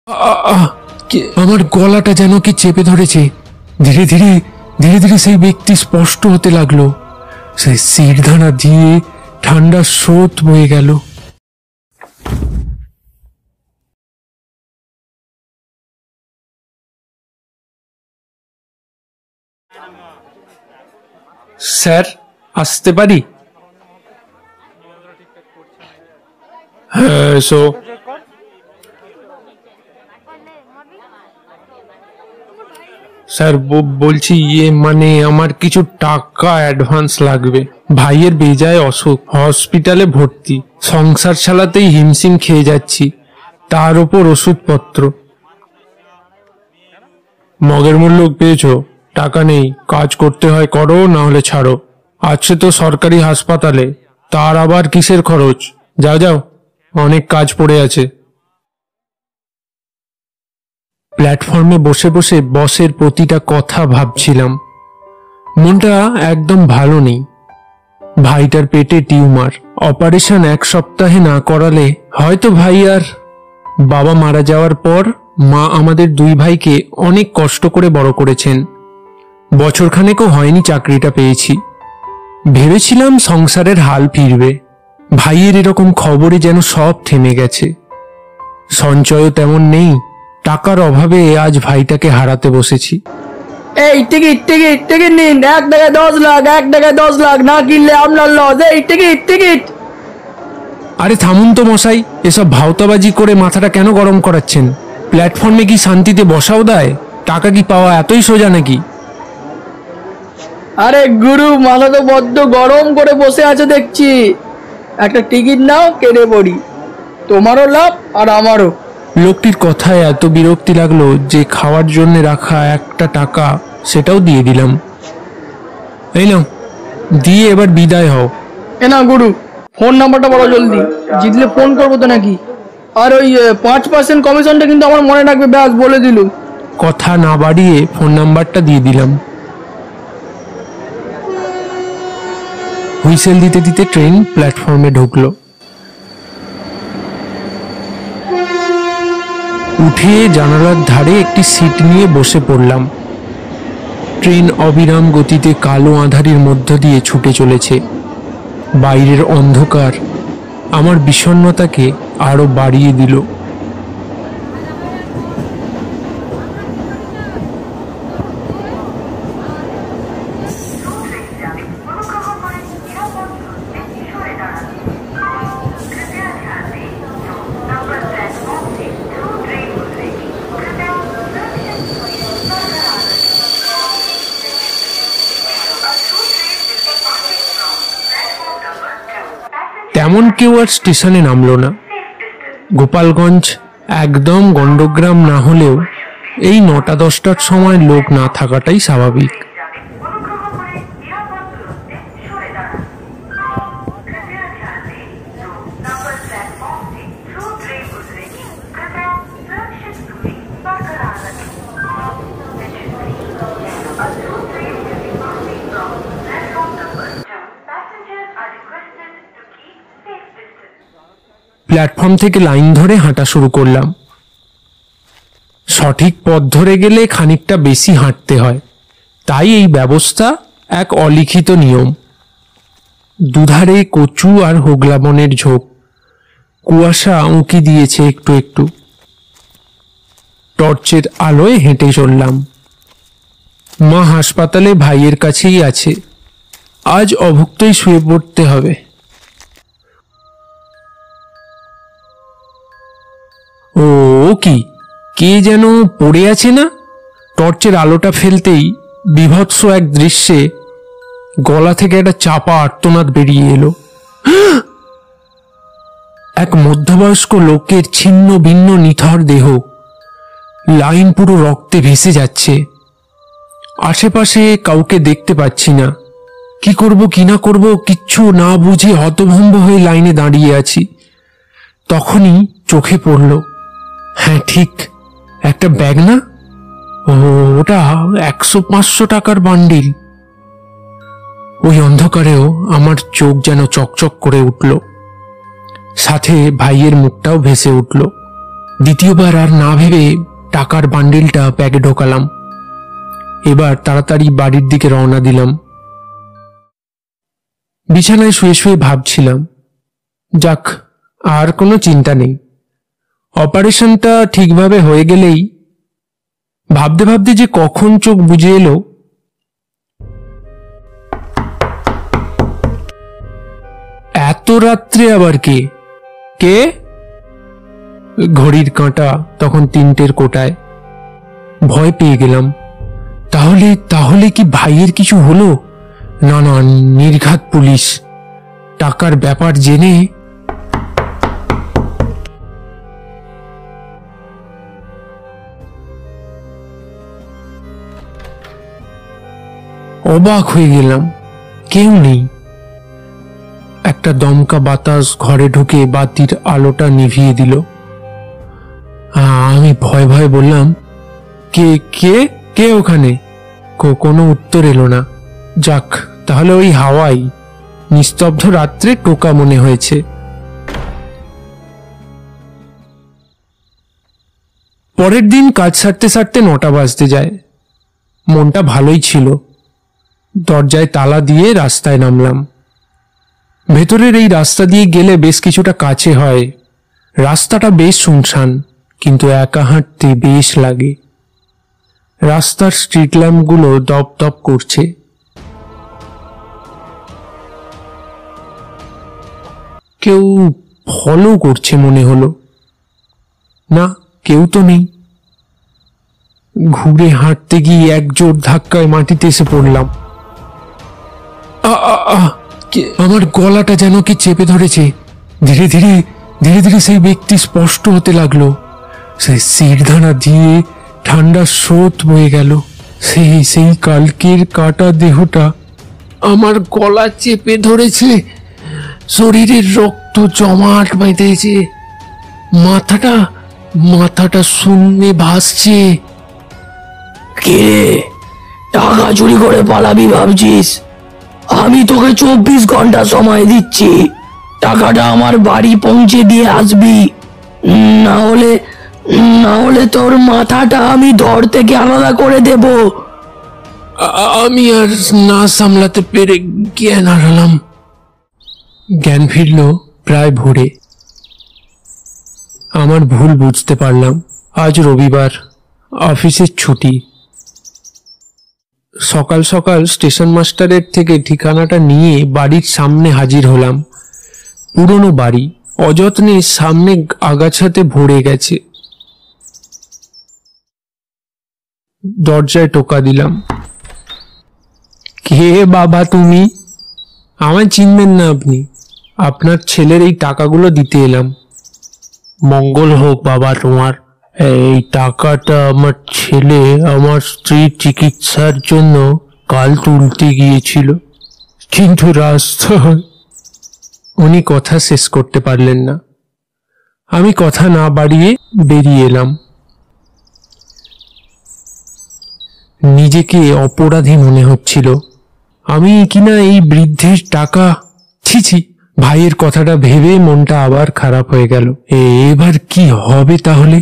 আমার গলাটা যেন কি চেপে ধরেছে। ধীরে ধীরে ধীরে ধীরে সেই ব্যক্তি স্পষ্ট হতে লাগলো। সেই সিটধানা দিয়ে ঠান্ডা স্রোত বয়ে গেল। স্যার, আসতে পারি? হ্যাঁ, এসো। স্যার, বলছি মানে আমার কিছু টাকা অ্যাডভান্স লাগবে। ভাইয়ের বেজায় অসুখ, হসপিটালে ভর্তি, সংসার চালাতেই হিমশিম খেয়ে যাচ্ছি, তার ওপর ওষুধপত্র। মগের মূল্য পেয়েছো? টাকা নেই, কাজ করতে হয় করো, না হলে ছাড়ো। আছে তো সরকারি হাসপাতালে, তার আবার কিসের খরচ? যাও যাও, অনেক কাজ পড়ে আছে। প্ল্যাটফর্মে বসে বসে বসের প্রতিটা কথা ভাবছিলাম। মনটা একদম ভালো নেই। ভাইটার পেটে টিউমার, অপারেশন 1 সপ্তাহে না করালে হয়তো ভাই আর। বাবা মারা যাওয়ার পর মা আমাদের 2 ভাইকে অনেক কষ্ট করে বড় করেছেন। বছরখানেকও হয়নি চাকরিটা পেয়েছি। ভেবেছিলাম সংসারের হাল ফিরবে। ভাইয়ের এরকম খবরে যেন সব থেমে গেছে। সঞ্চয়ও তেমন নেই, টাকার অভাবে আজ ভাইটাকে হারাতে বসেছি। এই টিকিট টিকিট টিকিট নিন, 1 টাকায় 10 লাখ, 1 টাকায় 10 লাখ, না কিনলে আপনার লস। এই টিকিট টিকিট। আরে থামুন তো মশাই, এসব ভাওতাবাজি করে মাথাটা কেন গরম করাচ্ছেন? প্ল্যাটফর্মে কি শান্তিতে বসাও দেয়? টাকা কি পাওয়া এতই সোজা নাকি? আরে গুরু, মাথা তো বড্ড গরম করে বসে আছে দেখছি। একটা টিকিট নাও, কেটে পড়ি, তোমারও লাভ আর আমারও। লোকটির কথায় এত বিরক্তি লাগলো যে খাওয়ার জন্য রাখা একটা টাকা সেটাও দিয়ে দিলাম। এই নাও, দিয়ে এবার বিদায় হও। এ না গুরু, ফোন নাম্বারটা বলো জলদি, জিতলে ফোন করবো তো নাকি। আর ওই 5% কমিশনটা কিন্তু আমার মনে রাখবে, ব্যাস বলে দিলুম। কথা না বাড়িয়ে ফোন নাম্বারটা দিয়ে দিলাম। হুইসেল দিতে দিতে ট্রেন প্ল্যাটফর্মে ঢুকলো। উঠে জানালার ধারে একটি সিট নিয়ে বসে পড়লাম। ট্রেন অবিরাম গতিতে কালো আঁধারির মধ্য দিয়ে ছুটে চলেছে। বাইরের অন্ধকার আমার বিষণ্ণতাকে আরো বাড়িয়ে দিল। তেমন কেউ আর স্টেশনে নামলো না। গোপালগঞ্জ একদম গণ্ডগ্রাম না হলেও এই 9টা-10টার সময় লোক না থাকাটাই স্বাভাবিক। প্ল্যাটফর্ম থেকে লাইন ধরে হাঁটা শুরু করলাম। সঠিক পথ ধরে গেলে খানিকটা বেশি হাঁটতে হয়, তাই এই ব্যবস্থা এক অলিখিত নিয়ম। দুধারে কচু আর হোগলা বনের ঝোপ, কুয়াশা উঁকি দিয়েছে একটু একটু। টর্চের আলোয় হেঁটে চললাম। মা হাসপাতালে ভাইয়ের কাছেই আছে, আজ অভুক্তই শুয়ে পড়তে হবে। ও কি, কে যেন পড়ে আছে না? টর্চের আলোটা ফেলতেই বিভৎস এক দৃশ্যে গলা থেকে একটা চাপা আর্তনাদ বেরিয়ে এলো। এক মধ্যবয়স্ক লোকের ছিন্ন ভিন্ন নিথর দেহ, লাইন পুরো রক্তে ভেসে যাচ্ছে। আশেপাশে কাউকে দেখতে পাচ্ছি না। কি করব কি না করব কিচ্ছু না বুঝে হতভম্ব হয়ে লাইনে দাঁড়িয়ে আছি। তখনই চোখে পড়ল, হ্যাঁ ঠিক, একটা ব্যাগ না? ওটা 100-500 টাকার বান্ডিল। ওই অন্ধকারেও আমার চোখ যেন চকচক করে উঠল, সাথে ভাইয়ের মুখটাও ভেসে উঠল। দ্বিতীয়বার আর না ভেবে টাকার বান্ডিলটা ব্যাগে ঢোকালাম। এবার তাড়াতাড়ি বাড়ির দিকে রওনা দিলাম। বিছানায় শুয়ে শুয়ে ভাবছিলাম, যাক, আর কোনো চিন্তা নেই। অপারেশনটা ঠিকভাবে হয়ে গেলেই। ভাবতে ভাবতে যে কখন চোখ বুজে এলো। এত রাত্রে আবার কে কে? ঘড়ির কাঁটা তখন 3টের কোটায়। ভয় পেয়ে গেলাম। তাহলে তাহলে কি ভাইয়ের কিছু হলো? না না, নির্ঘাত পুলিশ। টাকার ব্যাপার জেনে অবাক হয়ে গেলাম। কেউ নেই। একটা দমকা বাতাস ঘরে ঢুকে বাতির আলোটা নিভিয়ে দিল। আমি ভয় ভয়ে বললাম, কে কে কে ওখানে? কোনো উত্তর এলো না। যাক, তাহলে ওই হাওয়াই। নিস্তব্ধ রাত্রে টোকা মনে হয়েছে। পরের দিন কাজ সারতে সারতে 9টা বাজতে যায়। মনটা ভালোই ছিল। দরজায় তালা দিয়ে রাস্তায় নামলাম। ভেতরের এই রাস্তা দিয়ে গেলে বেশ কিছুটা কাছে হয়। রাস্তাটা বেশ শুনশান, কিন্তু একা হাঁটতে বেশ লাগে। রাস্তার স্ট্রিট ল্যাম্পগুলো দপ দপ করছে। কেউ ফলো করছে মনে হলো। না, কেউ তো নেই। ঘুরে হাঁটতে গিয়ে এক জোর ধাক্কায় মাটিতে এসে পড়লাম। আমার গলাটা যেন কি চেপে ধরেছে। ধীরে ধীরে ধীরে ধীরে সেই ব্যক্তি স্পষ্ট হতে লাগলো। সেই সিঁড়ধানা দিয়ে ঠান্ডা স্রোত বয়ে গেল। সেই কালকের কাটা দেহটা আমার গলা চেপে ধরেছে। শরীরের রক্ত জমাট বেঁধেছে। মাথাটা শূন্যে ভাসছে। কে টাকা চুরি করে পালাবি ভাবছিস? আমি তোকে 24 ঘন্টা সময় দিচ্ছি। টাকাটা আমার বাড়ি পৌঁছে দিয়ে আসবি, না হলে তোর মাথাটা আমি ধর থেকে আলাদা করে দেব। আমি আর না সামলাতে পেরে জ্ঞান হারালাম। জ্ঞান ফিরল প্রায় ভোরে। আমার ভুল বুঝতে পারলাম। আজ রবিবার, অফিসের ছুটি। সকাল সকাল স্টেশন মাস্টারের থেকে ঠিকানাটা নিয়ে বাড়ির সামনে হাজির হলাম। পুরনো বাড়ি, অযত্নে সামনে আগাছাতে ভরে গেছে। দরজায় টোকা দিলাম। কে বাবা তুমি? আমায় চিনবেন না আপনি? আপনার ছেলের এই টাকাগুলো দিতে এলাম। মঙ্গল হোক বাবা তোমার। এই টাকাটা আমার ছেলে আমার স্ত্রীর চিকিৎসার জন্য কাল তুলতে গিয়েছিল, কিন্তু রাস্তায়। উনি কথা শেষ করতে পারলেন না। আমি কথা না বাড়িয়ে বেরিয়ে এলাম। নিজেকে অপরাধী মনে হচ্ছিল। আমি কিনা এই বৃদ্ধের টাকা। ছি, ভাইয়ের কথাটা ভেবে মনটা আবার খারাপ হয়ে গেল। এবার কি হবে তাহলে?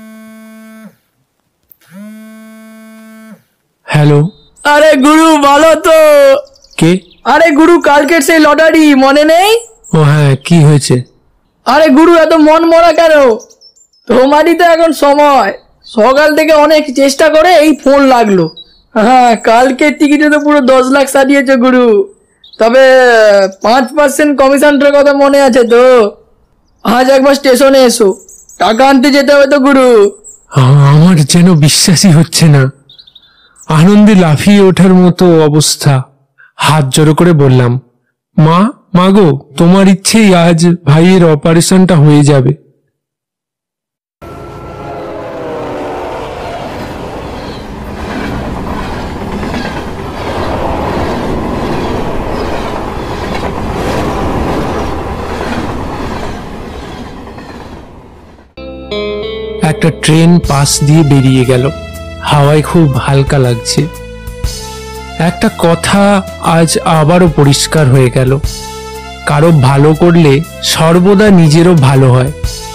হ্যালো। আরে গুরু, ভালো তো? কে? আরে গুরু, কালকের সেই লটারি মনে নেই? ও হ্যাঁ, কি হয়েছে? আরে গুরু, এত মন মরা কেন? তোমারই তো এখন সময়। সকাল থেকে অনেক চেষ্টা করে এই ফোন লাগলো। হ্যাঁ, কালকের টিকিটে তো পুরো 10 লাখ সারিয়েছে গুরু। তবে 5% কমিশনটার কথা মনে আছে তো? আজ একবার স্টেশনে এসো, টাকা আনতে যেতে হবে তো গুরু। আমার যেন বিশ্বাসই হচ্ছে না। আনন্দে লাফিয়ে ওঠার মতো অবস্থা। হাত জড়ো করে বললাম, মা গো, তোমার ইচ্ছেই আজ ভাইয়ের অপারেশনটা হয়ে যাবে। একটা ট্রেন পাশ দিয়ে বেরিয়ে গেল। হাওয়ায় খুব হালকা লাগছে। একটা কথা আজ আবারও পরিষ্কার হয়ে গেল। কারো ভালো করলে সর্বদা নিজেরও ভালো হয়।